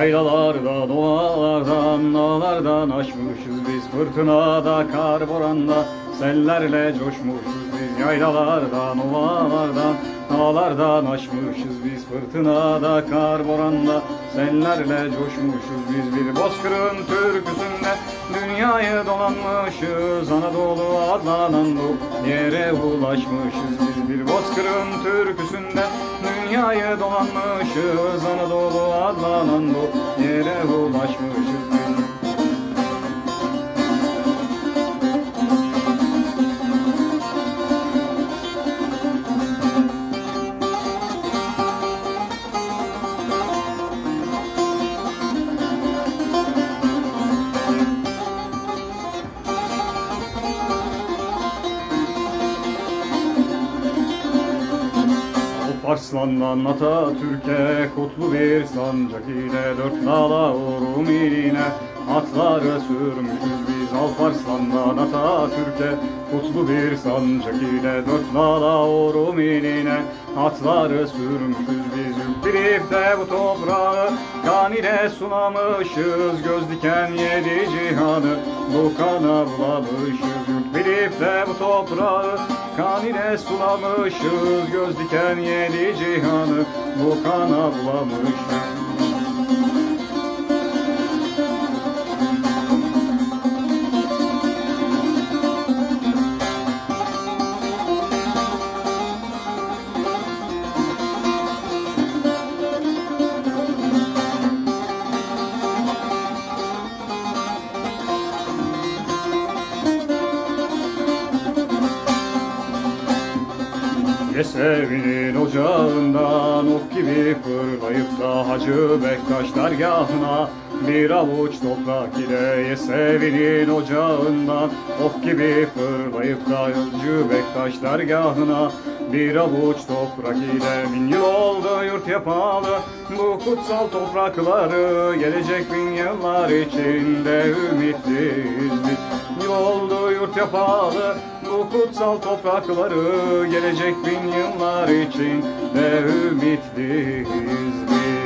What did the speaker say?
Yaylalardan, ovalardan, dağlardan aşmışız biz. Fırtınada, kar boranda, sellerle coşmuşuz biz. Yaylalardan, ovalardan, dağlardan aşmışız biz. Fırtınada, kar boranda, sellerle coşmuşuz biz. Bir bozkırın türküsünde dünyayı dolanmışız. Anadolu adlanan bu yere ulaşmışız biz. Bir bozkırın türküsünde dünyayı dolanmışız. Anadolu adlanan bu yere ulaşmışız biz. Arslan'dan Atatürk'e kutlu bir sancak ile dört nala uğrum iline atları sürmüşüz biz. Alparslan'dan Atatürk'e kutlu bir sancak ile dört nala uğrum iline atları sürmüşüz biz. Yüktirip de bu toprağı kan ile sulamışız. Göz diken yedi cihanı bu kana bulamışız. Yüktirip de bu toprağı kan ile sulamışız. Göz diken yedi cihanı bu kana bulamışız. Yesevi'nin ocağından ok gibi fırlayıp da Hacı Bektaş dergahına bir avuç toprak ile. Yesevi'nin ocağından ok gibi fırlayıp da Hacı Bektaş dergahına bir avuç toprak ile. Bin yıl oldu yurt yapalı bu kutsal toprakları, gelecek bin yıllar içinde ümitliyiz biz. Yıl oldu yurt yapalı bu kutsal toprakları, gelecek bin yıllar için de ümitliyiz biz.